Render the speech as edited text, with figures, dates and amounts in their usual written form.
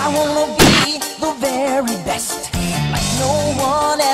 I wanna be the very best, like no one